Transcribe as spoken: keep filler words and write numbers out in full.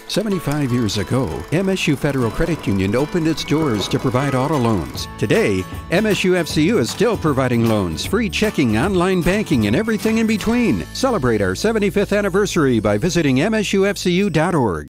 seventy-five years ago, M S U Federal Credit Union opened its doors to provide auto loans. Today, M S U F C U is still providing loans, free checking, online banking, and everything in between. Celebrate our seventy-fifth anniversary by visiting M S U F C U dot org.